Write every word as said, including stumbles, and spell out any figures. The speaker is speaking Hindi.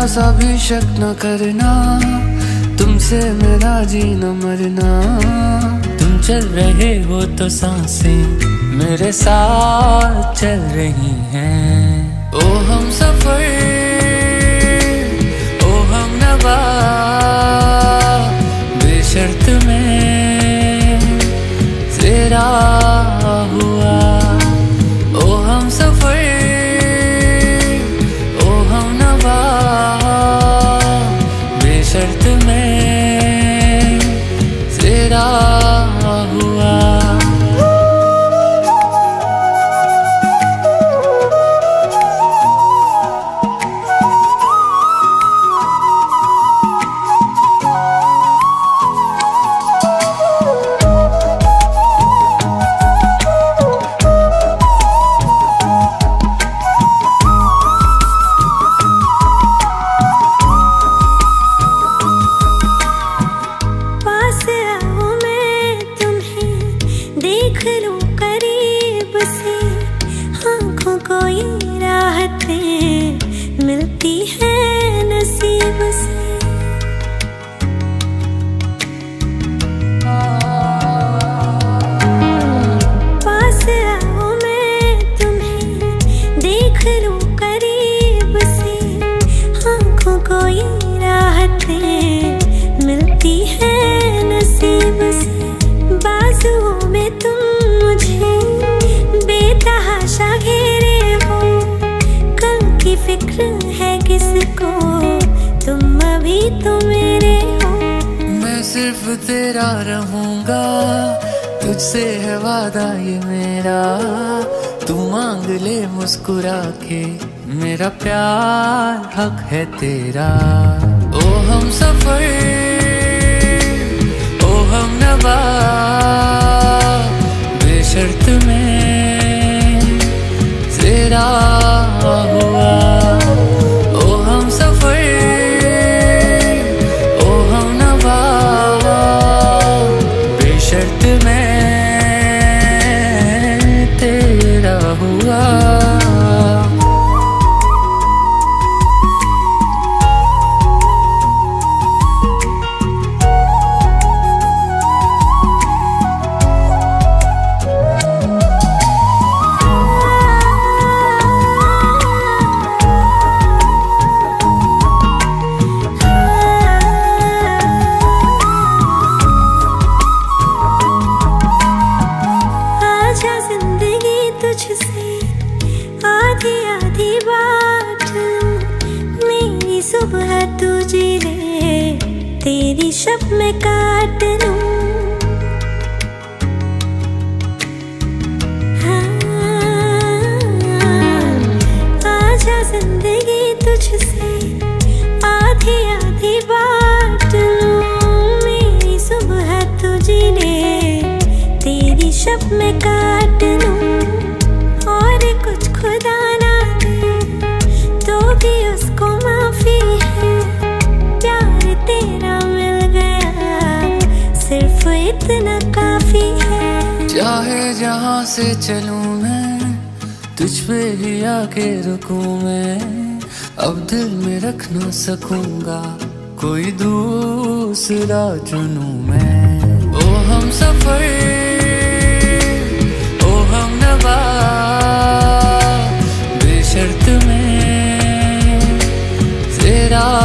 सा भी शक न करना, तुमसे मेरा जीना मरना। तुम चल रहे हो तो सांसें मेरे साथ चल रही हैं। ओ हम सफर, ओ हम नवा, बेशर्त में तेरा हुआ। ओ हम सफर, ओ हम नवा, बेशर्त में तेरा हुआ। मिलती है नसीब से। पास आओ मैं तुम्हें देख लूं करीब से, आँखों को ये राहतें मिलती है नसीब से। बाजुओं में तुम मुझे बेतहाशा घेरे हो, कल की फिक्र है किसको, तुम अभी तो मेरे हो। मैं सिर्फ तेरा रहूंगा, तुझसे है वादा ये मेरा। तू मांग ले मुस्कुरा के, मेरा प्यार हक है तेरा। ओ हम सफर, ओ हम नवा, बेशर्त में तेरा हुआ। ओ हम सफर, ओ हम नवा, बेशर्त में तेरा हुआ। आधी आधी बात मेरी सुबह तू जी ले, तेरी शब में काट लूं। हाँ, आजा जिंदगी तुझसे आधी आधी बात लूं। मेरी सुबह तू जी ले, तेरी शब में काट लूं। और कुछ खुदा ना दे तो भी उसको माफी है, प्यार तेरा मिल गया सिर्फ इतना काफी है। चाहे जहाँ से चलूं मैं, तुझ पे ही आके रुकूं मैं। अब दिल में रख ना सकूंगा, कोई दूसरा चुनूं मैं। ओ हम सफर, ओ हम नवा, बेशर्त में तेरा